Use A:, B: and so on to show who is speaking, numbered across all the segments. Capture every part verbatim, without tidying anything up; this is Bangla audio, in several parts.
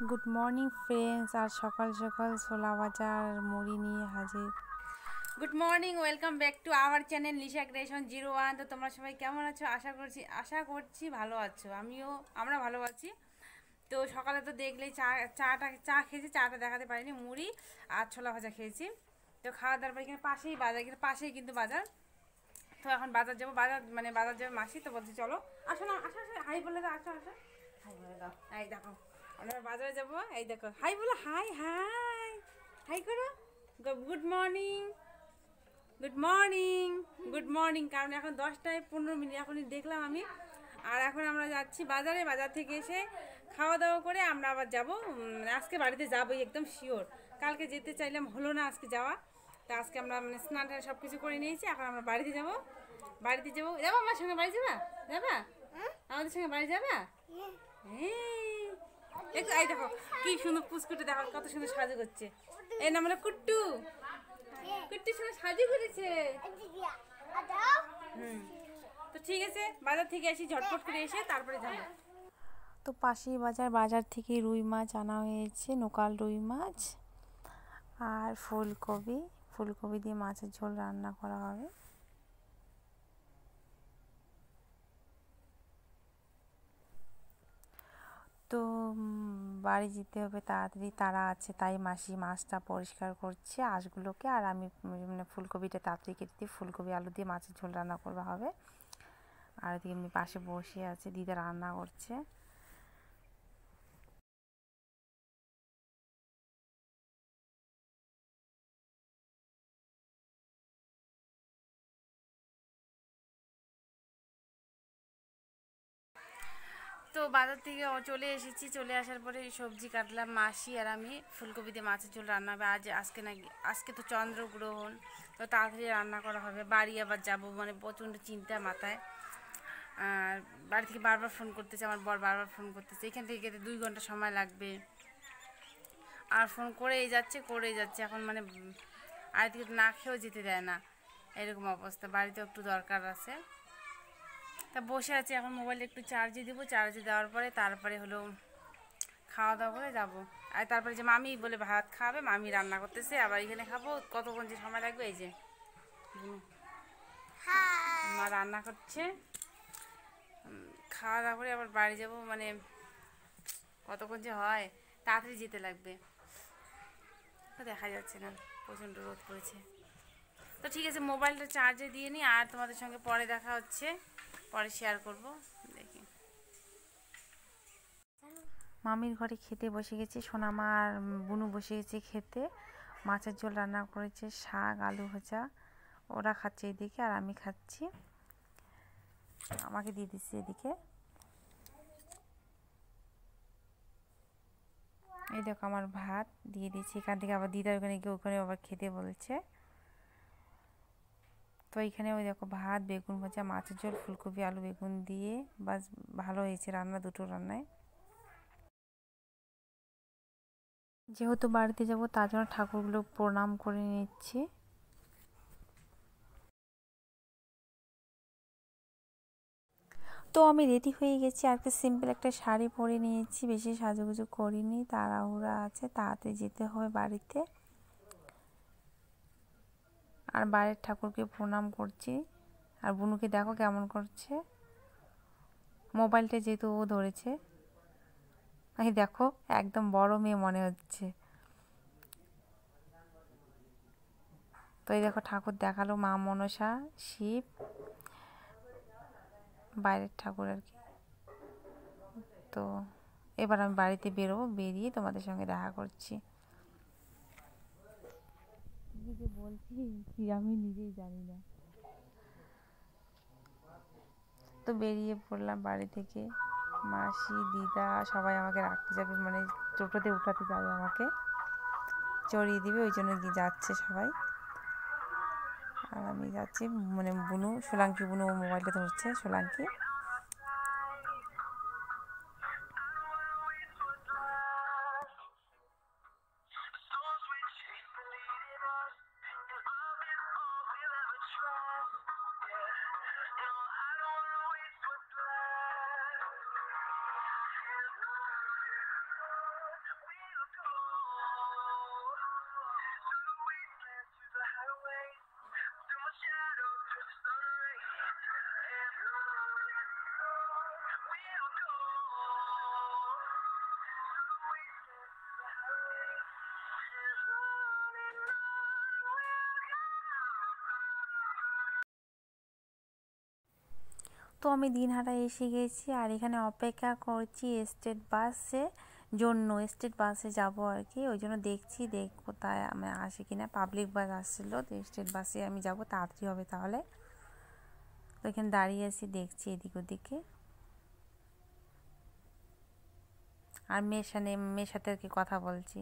A: Good morning friends. আর সকাল সকাল ছোলা ভাজা আর মুড়ি নিয়ে হাজির। Good morning, welcome back to our channel Lisha creation zero one. তো তোমরা সবাই কেমন আছো? আশা করছি আশা করছি ভালো আছো। আমিও আমরা ভালো আছি। তো সকালে তো দেখলেই চা চাটা চা খেয়েছি, চাটা দেখাতে পারিনি, মুড়ি আর ছোলা ভাজা খেয়েছি। তো খাওয়া দাওয়ার পর এখানে পাশেই বাজার, কিন্তু পাশেই কিন্তু বাজার। তো এখন বাজার যাবো, বাজার মানে বাজার যাবে মাসি। তো বলছি চলো আসো না, আসো আসো, হাই বলে দাও, আসো আসো, হাই বলে দাও। এই দেখো আমরা বাজারে যাবো, এই দেখো হাই বলো, হাই হাই হাই করো, good morning good morning good morning. কারণ এখন দশটায় পনেরো মিনিট এখনই দেখলাম আমি। আর এখন আমরা যাচ্ছি বাজারে, বাজার থেকে এসে খাওয়া দাওয়া করে আমরা আবার যাবো। আজকে বাড়িতে যাবোই একদম শিওর। কালকে যেতে চাইলাম, হলো না আজকে যাওয়া। তা আজকে আমরা মানে স্নান টান সব কিছু করে নিয়েছি। এখন আমরা বাড়িতে যাবো, বাড়িতে যাবো। যাবো আমার সঙ্গে বাড়ি যাবা? যাবা আমাদের সঙ্গে বাড়ি যাবা? হ্যাঁ, একটু এই দেখো কি সুন্দর পুচকুটে, দেখো কত সুন্দর সাজু করছে। এই নাম হলো কুট্টু। কুট্টুর সঙ্গে সাজু করেছে। হুম, তো ঠিক আছে, বাজার থেকে এসে ঝটপট করে এসে তারপরে যাবো। তো পাশেই বাজার, বাজার থেকে রুই মাছ আনা হয়েছে, লোকাল রুই মাছ আর ফুলকপি। ফুলকপি দিয়ে মাছের ঝোল রান্না করা হবে। তো বাড়ি যেতে হবে তাড়াতাড়ি, তারা আছে, তাই মাসি মাছটা পরিষ্কার করছে আঁশগুলোকে। আর আমি মানে ফুলকপিটা তাড়াতাড়ি কেটে দিয়ে ফুলকপি আলু দিয়ে মাছের ঝোল রান্না করবা হবে। আর এদিকে আমি পাশে বসে আছে, দিদা রান্না করছে। তো বাজার থেকে চলে এসেছি, চলে আসার পরে সবজি কাটলাম, মাসি আর আমি। ফুলকপি দিয়ে মাছের ঝোল রান্না হবে আজ। আজকে নাকি আজকে তো চন্দ্রগ্রহণ, তো তাড়াতাড়ি রান্না করা হবে। বাড়ি আবার যাব, মানে প্রচণ্ড চিন্তা মাথায়। আর বাড়ি থেকে বারবার ফোন করতেছে, আমার বর বারবার ফোন করতেছে। এখান থেকে যেতে দুই ঘন্টা সময় লাগবে। আর ফোন করেই যাচ্ছে করেই যাচ্ছে এখন, মানে আর দিকে না খেয়েও যেতে দেয় না, এরকম অবস্থা। বাড়িতেও একটু দরকার আছে, তা বসে আছি। এখন মোবাইলে একটু চার্জে দেবো, চার্জে দেওয়ার পরে তারপরে হলো খাওয়া দাওয়া করে যাবো। আর তারপরে যে মামি বলে ভাত খাবে, মামি রান্না করতেছে, আবার এখানে খাবো। কতক্ষণ যে সময় লাগবে, এই যে মা রান্না করছে। খাওয়া দাওয়া করে আবার বাড়ি যাব, মানে কতক্ষণ যে হয়, তাড়াতাড়ি যেতে লাগবে। দেখা যাচ্ছে না, প্রচণ্ড রোদ পড়েছে। তো ঠিক আছে, মোবাইলটা চার্জে দিয়ে নিই, আর তোমাদের সঙ্গে পরে দেখা হচ্ছে, পরে শেয়ার করব। দেখি মামির ঘরে খেতে বসে গেছি, সোনামা আর বুনু বসে গেছে খেতে। মাছের ঝোল রান্না করেছে, শাক, আলু ভাজা। ওরা খাচ্ছে এদিকে, আর আমি খাচ্ছি। আমাকে দিয়ে দিচ্ছি এদিকে। এই দেখো আমার ভাত দিয়ে দিচ্ছি, এখান থেকে আবার দিদার ওখানে গিয়ে ওখানে আবার খেতে বলছে। তো এইখানে ওই দেখো ভাত, বেগুন ভাজা, মাছের ঝোল, ফুলকপি আলু বেগুন দিয়ে, বাস ভালো হয়েছে রান্না, দুটো রান্নায়। যেহেতু বাড়িতে যাব, তার জন্য ঠাকুরগুলো প্রণাম করে নিচ্ছি। তো আমি রেডি হয়ে গেছি, আর কি সিম্পল একটা শাড়ি পরে নিয়েছি, বেশি সাজুগুজু করিনি, তাড়াহুড়া আছে, তাড়াতাড়ি যেতে হবে বাড়িতে। আর বাইরের ঠাকুরকে প্রণাম করছি। আর বুনুকে দেখো কেমন করছে, মোবাইলটা যেহেতু ও ধরেছে। এই দেখো একদম বড় মেয়ে মনে হচ্ছে। তো এই দেখো ঠাকুর দেখালো, মা মনসা, শিব, বাইরের ঠাকুর আর কি। তো এবার আমি বাড়িতে বেরোবো, বেরিয়ে তোমাদের সঙ্গে দেখা করছি। দিদিকে বলছি কি আমি নিজেই জানি না। তো বেরিয়ে পড়লাম বাড়ি থেকে। মাসি, দিদা সবাই আমাকে রাখতে যাবে, মানে টোটোতে উঠাতে যাবে, আমাকে চড়িয়ে দিবে, ওই জন্য গিয়ে যাচ্ছে সবাই। আর আমি যাচ্ছি, মানে বুনু, সোলাঙ্কি বুনু মোবাইলটা ধরছে, সোলাঙ্কি। তো আমি দিনহাটা এসে গেছি আর এখানে অপেক্ষা করছি স্টেট বাসে জন্য স্টেট বাসে যাব আর কি, ওই জন্য দেখছি দেখ কোথায় আমি আসি কিনা। পাবলিক বাস আসছিলো, তো স্টেট বাসে আমি যাব, তাড়াতাড়ি হবে তাহলে। তো এখানে দাঁড়িয়ে আছি, দেখছি এদিক ওদিকে। আর মেয়ের সাথে মেয়ের সাথে আর কি কথা বলছি।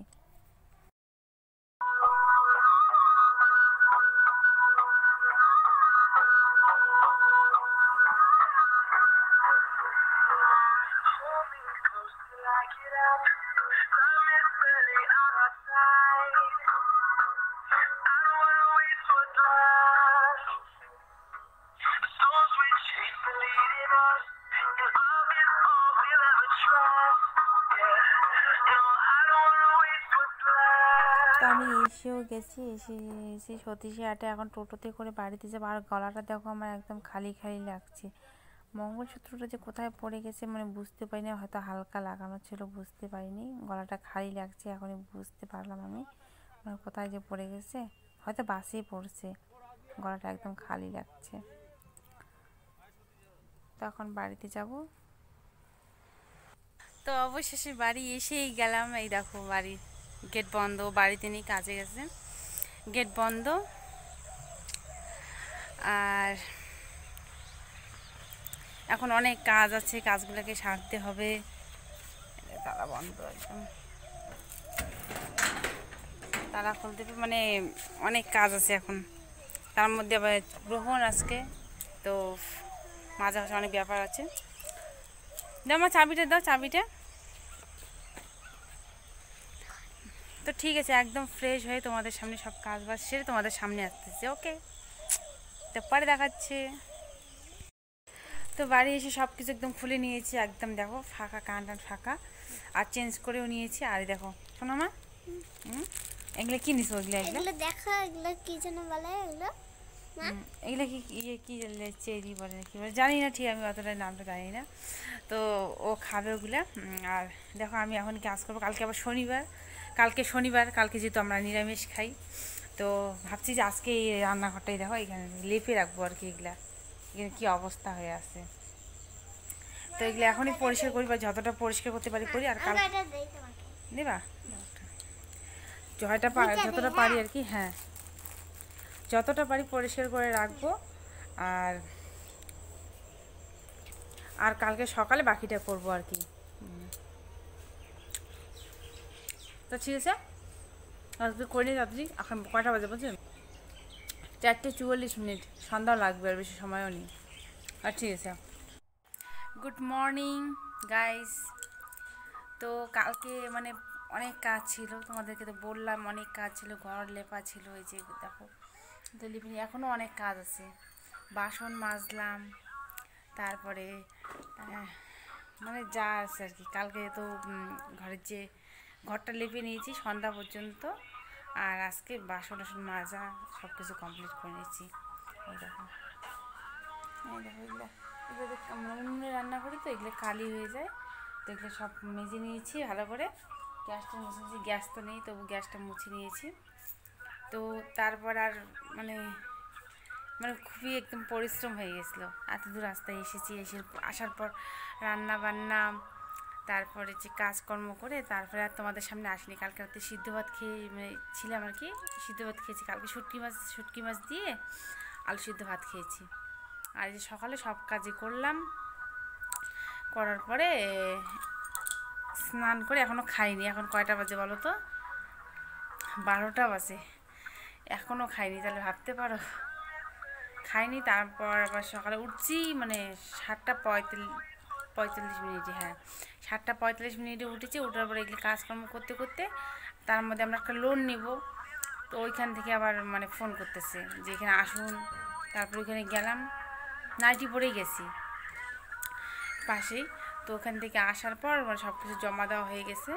A: তো আমি এসেও গেছি, এসে এসে সতীশে হাটে এখন টোটোতে করে বাড়িতে যাবো। আর গলাটা দেখো আমার একদম খালি খালি লাগছে। মঙ্গলসূত্রটা যে কোথায় পড়ে গেছে মানে বুঝতে পারিনি, হয়তো হালকা লাগানো ছিল, বুঝতে পারিনি। গলাটা খালি লাগছে, এখনই বুঝতে পারলাম আমি মানে কোথায় যে পড়ে গেছে, হয়তো বাসেই পড়ছে। গলাটা একদম খালি লাগছে। তো এখন বাড়িতে যাব। তো অবশেষে বাড়ি এসেই গেলাম। এই দেখো বাড়ি গেট বন্ধ, বাড়িতে নেই, কাজে গেছে, গেট বন্ধ। আর এখন অনেক কাজ আছে, কাজগুলোকে সারতে হবে। তালা বন্ধ, একদম তালা খুলতে হবে, মানে অনেক কাজ আছে এখন। তার মধ্যে আবার গ্রহণ আজকে, তো মাঝে মাঝে অনেক ব্যাপার আছে। দাও আমার চাবিটা, দাও চাবিটা। তো ঠিক আছে, একদম ফ্রেশ হয়ে তোমাদের সামনে সব কাজ বাজ সেরে তোমাদের সামনে আসতেছে। ওকে, তো পরে দেখাচ্ছে। তো বাড়ি এসে সব কিছু একদম খুলে নিয়েছি, একদম দেখো ফাঁকা, কান টান ফাঁকা। আর চেঞ্জ করেও নিয়েছি। আর দেখো শোনো মা, হুম এগুলো কি নিছো? ওগুলো এগুলো
B: দেখো, এগুলো কি যেন বলে, এগুলো
A: এগুলো কি ইয়ে কি চেরি বলে কি বলে জানি না, ঠিক আমি অতটা নামটা জানি না। তো ও খাবে ওগুলা। আর দেখো আমি এখন কাজ করবো, কালকে আবার শনিবার, কালকে শনিবার কালকে যেহেতু আমরা নিরামিষ খাই, তো ভাবছি যে আজকে এই রান্নাঘরটাই দেখো এখানে লেপে রাখবো আর কি। এগুলা এখানে কী অবস্থা হয়ে আছে, তো এগুলো এখনই পরিষ্কার করি, বা যতটা পরিষ্কার করতে পারি করি। আর কাল দেবা যতটা পারি, যতটা পারি আর কি, হ্যাঁ যতটা পারি পরিষ্কার করে রাখবো। আর আর কালকে সকালে বাকিটা করবো আর কি। তো ঠিক আছে, আজকে করে নিই তাড়াতাড়ি। এখন কয়টা বাজে বুঝলেন? চারটে চুয়াল্লিশ মিনিট, সন্ধ্যাও লাগবে, আর বেশি সময়ও নেই। আর ঠিক আছে, গুড মর্নিং গাইস। তো কালকে মানে অনেক কাজ ছিল, তোমাদেরকে তো বললাম অনেক কাজ ছিল, ঘর লেপা ছিল, এই যে দেখো তো লিপিনি, এখনও অনেক কাজ আছে। বাসন মাজলাম, তারপরে মানে যা আছে আর কি। কালকে তো ঘরের যে ঘরটা লেপে নিয়েছি সন্ধ্যা পর্যন্ত, আর আজকে বাসন টাসন মাজা সব কিছু কমপ্লিট করে নিয়েছি। এই দেখো, এই দেখো এগুলো এগুলো আমরা উনুনে রান্না করি, তো এগুলো কালি হয়ে যায়। তো এগুলো সব মেজে নিয়েছি ভালো করে। গ্যাসটা মুছেছি, গ্যাস তো নেই, তবু গ্যাসটা মুছে নিয়েছি। তো তারপর আর মানে মানে খুবই একদম পরিশ্রম হয়ে গেছিলো। এত দূর রাস্তায় এসেছি, এসে আসার পর রান্না বান্না, তারপরে যে কাজকর্ম করে তারপরে আর তোমাদের সামনে আসিনি। কালকে রাতে সিদ্ধ ভাত খেয়ে মানে ছিলাম আর কি, সিদ্ধ ভাত খেয়েছি কালকে, শুটকি মাছ শুটকি মাছ দিয়ে আলু সিদ্ধ ভাত খেয়েছি। আর এই যে সকালে সব কাজই করলাম, করার পরে স্নান করে এখনও খাইনি। এখন কয়টা বাজে বলো তো? বারোটা বাজে, এখনও খাইনি। তাহলে ভাবতে পারো খাইনি। তারপর আবার সকালে উঠছি মানে সাতটা পঁয়তাল্লিশ পঁয়তাল্লিশ মিনিটে, হ্যাঁ সাতটা পঁয়তাল্লিশ মিনিটে উঠেছি। ওঠার পরে এগুলো কাজকর্ম করতে করতে, তার মধ্যে আমরা একটা লোন নিব, তো ওইখান থেকে আবার মানে ফোন করতেছে যে এখানে আসুন। তারপর ওইখানে গেলাম, নাইটি পরেই গেছি পাশেই। তো ওখান থেকে আসার পর মানে সব কিছু জমা দেওয়া হয়ে গেছে,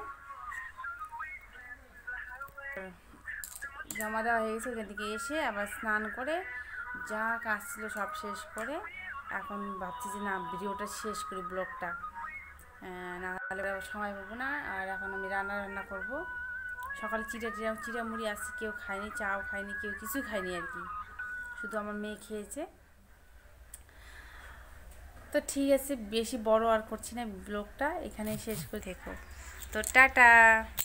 A: জমা দেওয়া হয়ে গেছে। ওখান থেকে এসে আবার স্নান করে যা কাজ ছিল সব শেষ করে এখন ভাবছি যে না ভিডিওটা শেষ করি, ব্লগটা, না হলে সময় পাবো না। আর এখন আমি রান্না রান্না করব। সকালে চিড়া টিরা চিড়া মুড়ি আসছে, কেউ খায়নি, চাও খায়নি, কেউ কিছু খায়নি আর কি, শুধু আমার মেয়ে খেয়েছে। তো তো ঠিক আছে, বেশি বড় আর করছি না, ব্লগটা এখানে শেষ করে থেকো। তো টাটা।